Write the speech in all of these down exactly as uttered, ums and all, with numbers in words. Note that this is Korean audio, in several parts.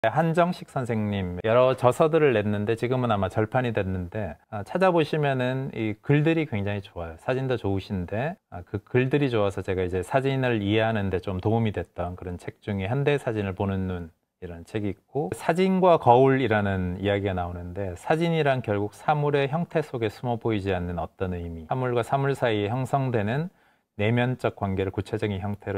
한정식 선생님 여러 저서들을 냈는데 지금은 아마 절판이 됐는데 찾아보시면은 이 글들이 굉장히 좋아요. 사진도 좋으신데 그 글들이 좋아서 제가 이제 사진을 이해하는 데 좀 도움이 됐던 그런 책 중에 현대 사진을 보는 눈 이라는 책이 있고, 사진과 거울이라는 이야기가 나오는데, 사진이란 결국 사물의 형태 속에 숨어 보이지 않는 어떤 의미, 사물과 사물 사이에 형성되는 내면적 관계를 구체적인 형태로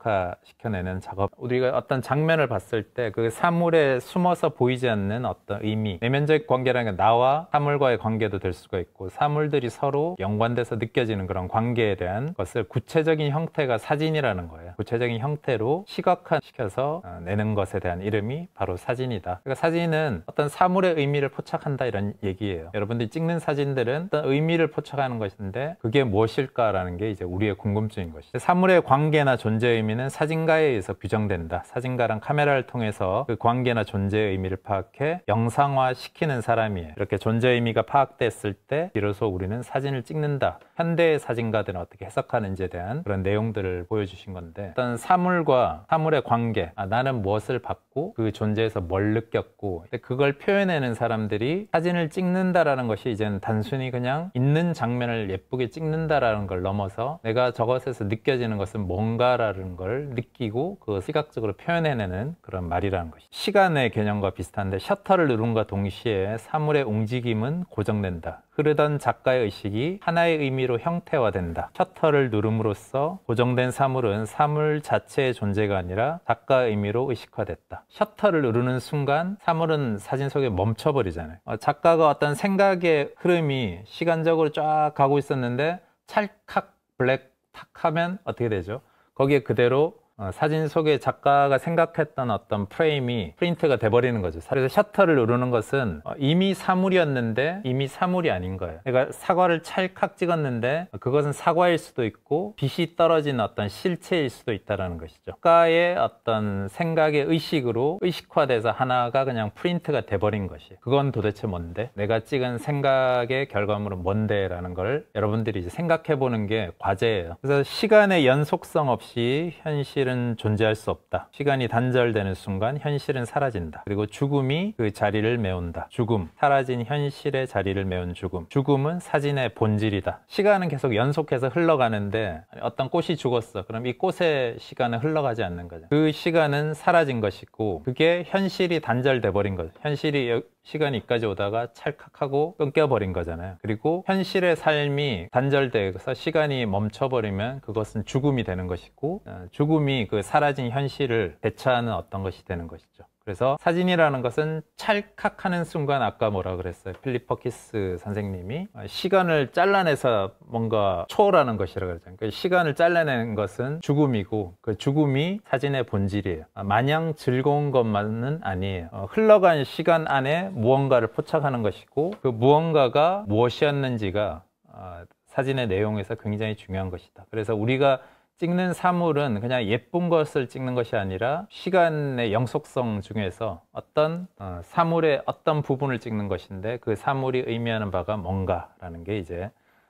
시각화시켜내는 작업. 우리가 어떤 장면을 봤을 때 그 사물에 숨어서 보이지 않는 어떤 의미, 내면적 관계라는 게 나와 사물과의 관계도 될 수가 있고, 사물들이 서로 연관돼서 느껴지는 그런 관계에 대한 것을 구체적인 형태가 사진이라는 거예요. 구체적인 형태로 시각화시켜서 내는 것에 대한 이름이 바로 사진이다. 그러니까 사진은 어떤 사물의 의미를 포착한다 이런 얘기예요. 여러분들이 찍는 사진들은 어떤 의미를 포착하는 것인데 그게 무엇일까라는 게 이제 우리의 궁금증인 것이죠. 사물의 관계나 존재의 의미는 사진가에 의해서 규정된다. 사진가랑 카메라를 통해서 그 관계나 존재의 의미를 파악해 영상화시키는 사람이에요. 이렇게 존재의 의미가 파악됐을 때 비로소 우리는 사진을 찍는다. 현대의 사진가들은 어떻게 해석하는지에 대한 그런 내용들을 보여주신 건데, 어떤 사물과 사물의 관계, 아, 나는 무엇을 받고 그 존재에서 뭘 느꼈고, 그걸 표현해내는 사람들이 사진을 찍는다라는 것이 이제는 단순히 그냥 있는 장면을 예쁘게 찍는다라는 걸 넘어서 내가 저것에서 느껴지는 것은 뭔가라는 걸 느끼고 그 시각적으로 표현해내는 그런 말이라는 것이, 시간의 개념과 비슷한데 셔터를 누른과 동시에 사물의 움직임은 고정된다. 흐르던 작가의 의식이 하나의 의미로 형태화된다. 셔터를 누름으로써 고정된 사물은 사물 자체의 존재가 아니라 작가의 의미로 의식화됐다. 셔터를 누르는 순간 사물은 사진 속에 멈춰버리잖아요. 작가가 어떤 생각의 흐름이 시간적으로 쫙 가고 있었는데 찰칵 블랙 탁 하면 어떻게 되죠? 거기에 그대로 어, 사진 속에 작가가 생각했던 어떤 프레임이 프린트가 돼버리는 거죠. 그래서 셔터를 누르는 것은 어, 이미 사물이었는데 이미 사물이 아닌 거예요. 그러니까 사과를 찰칵 찍었는데 그것은 사과일 수도 있고 빛이 떨어진 어떤 실체일 수도 있다는 것이죠. 작가의 어떤 생각의 의식으로 의식화돼서 하나가 그냥 프린트가 돼버린 것이, 그건 도대체 뭔데? 내가 찍은 생각의 결과물은 뭔데? 라는 걸 여러분들이 이제 생각해 보는 게 과제예요. 그래서 시간의 연속성 없이 현실 현실은 존재할 수 없다. 시간이 단절되는 순간 현실은 사라진다. 그리고 죽음이 그 자리를 메운다. 죽음, 사라진 현실의 자리를 메운 죽음. 죽음은 사진의 본질이다. 시간은 계속 연속해서 흘러가는데 어떤 꽃이 죽었어. 그럼 이 꽃의 시간은 흘러가지 않는 거죠. 그 시간은 사라진 것이고 그게 현실이 단절돼 버린 거죠. 현실이 시간이 여기까지 오다가 찰칵하고 끊겨버린 거잖아요. 그리고 현실의 삶이 단절돼서 시간이 멈춰버리면 그것은 죽음이 되는 것이고, 죽음이 그 사라진 현실을 대체하는 어떤 것이 되는 것이죠. 그래서 사진이라는 것은 찰칵하는 순간, 아까 뭐라 그랬어요? 필립 퍼키스 선생님이 시간을 잘라내서 뭔가 초월하는 것이라고 그랬잖아요. 그 시간을 잘라내는 것은 죽음이고 그 죽음이 사진의 본질이에요. 마냥 즐거운 것만은 아니에요. 어, 흘러간 시간 안에 무언가를 포착하는 것이고 그 무언가가 무엇이었는지가 어, 사진의 내용에서 굉장히 중요한 것이다. 그래서 우리가 찍는 사물은 그냥 예쁜 것을 찍는 것이 아니라 시간의 영속성 중에서 어떤 어, 사물의 어떤 부분을 찍는 것인데 그 사물이 의미하는 바가 뭔가라는 게 이제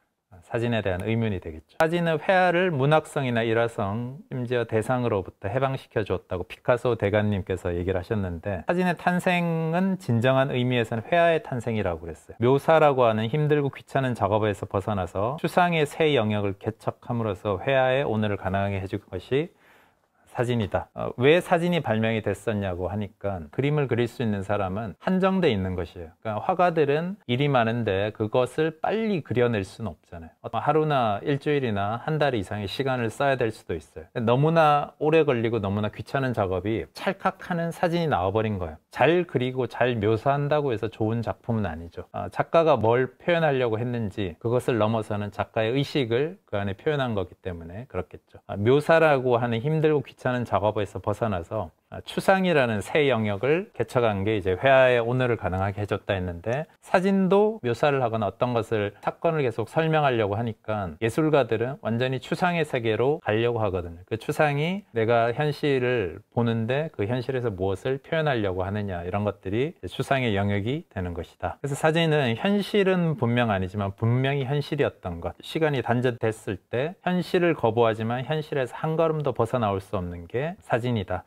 사진에 대한 의문이 되겠죠. 사진의 회화를 문학성이나 일화성, 심지어 대상으로부터 해방시켜 주었다고 피카소 대가님께서 얘기를 하셨는데, 사진의 탄생은 진정한 의미에서는 회화의 탄생이라고 그랬어요. 묘사라고 하는 힘들고 귀찮은 작업에서 벗어나서 추상의 새 영역을 개척함으로써 회화의 오늘을 가능하게 해줄 것이 사진이다. 어, 왜 사진이 발명이 됐었냐고 하니까, 그림을 그릴 수 있는 사람은 한정돼 있는 것이에요. 그러니까 화가들은 일이 많은데 그것을 빨리 그려낼 수는 없잖아요. 하루나 일주일이나 한 달 이상의 시간을 써야 될 수도 있어요. 너무나 오래 걸리고 너무나 귀찮은 작업이 찰칵하는 사진이 나와버린 거예요. 잘 그리고 잘 묘사한다고 해서 좋은 작품은 아니죠. 어, 작가가 뭘 표현하려고 했는지 그것을 넘어서는 작가의 의식을 그 안에 표현한 거기 때문에 그렇겠죠. 어, 묘사라고 하는 힘들고 귀찮은 하는 작업에서 벗어나서 추상이라는 새 영역을 개척한 게 이제 회화의 오늘을 가능하게 해줬다 했는데, 사진도 묘사를 하거나 어떤 것을 사건을 계속 설명하려고 하니까 예술가들은 완전히 추상의 세계로 가려고 하거든요. 그 추상이 내가 현실을 보는데 그 현실에서 무엇을 표현하려고 하느냐, 이런 것들이 추상의 영역이 되는 것이다. 그래서 사진은 현실은 분명 아니지만 분명히 현실이었던 것, 시간이 단절됐을 때 현실을 거부하지만 현실에서 한 걸음 더 벗어나올 수 없는 게 사진이다. 사진의 특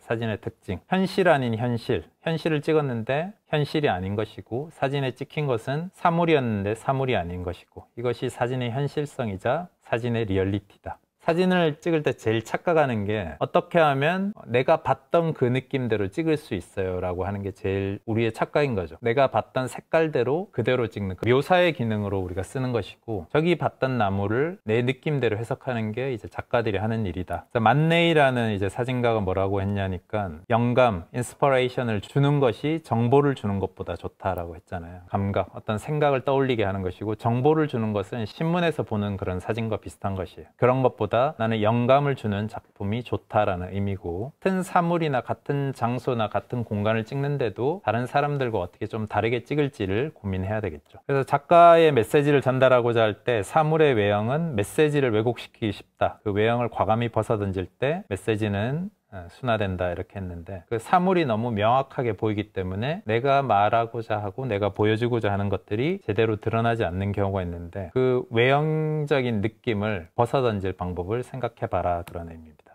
특징. 현실 아닌 현실. 현실을 찍었는데 현실이 아닌 것이고, 사진에 찍힌 것은 사물이었는데 사물이 아닌 것이고, 이것이 사진의 현실성이자 사진의 리얼리티다. 사진을 찍을 때 제일 착각하는 게, 어떻게 하면 내가 봤던 그 느낌대로 찍을 수 있어요 라고 하는 게 제일 우리의 착각인 거죠. 내가 봤던 색깔대로 그대로 찍는, 그 묘사의 기능으로 우리가 쓰는 것이고, 저기 봤던 나무를 내 느낌대로 해석하는 게 이제 작가들이 하는 일이다. 만네이라는 이제 사진가가 뭐라고 했냐니까, 영감, 인스퍼레이션을 주는 것이 정보를 주는 것보다 좋다라고 했잖아요. 감각, 어떤 생각을 떠올리게 하는 것이고, 정보를 주는 것은 신문에서 보는 그런 사진과 비슷한 것이에요. 그런 것보다 나는 영감을 주는 작품이 좋다라는 의미고, 같은 사물이나 같은 장소나 같은 공간을 찍는데도 다른 사람들과 어떻게 좀 다르게 찍을지를 고민해야 되겠죠. 그래서 작가의 메시지를 전달하고자 할 때 사물의 외형은 메시지를 왜곡시키기 쉽다. 그 외형을 과감히 벗어던질 때 메시지는 순화된다 이렇게 했는데, 그 사물이 너무 명확하게 보이기 때문에 내가 말하고자 하고 내가 보여주고자 하는 것들이 제대로 드러나지 않는 경우가 있는데, 그 외형적인 느낌을 벗어던질 방법을 생각해봐라 그런 의미입니다.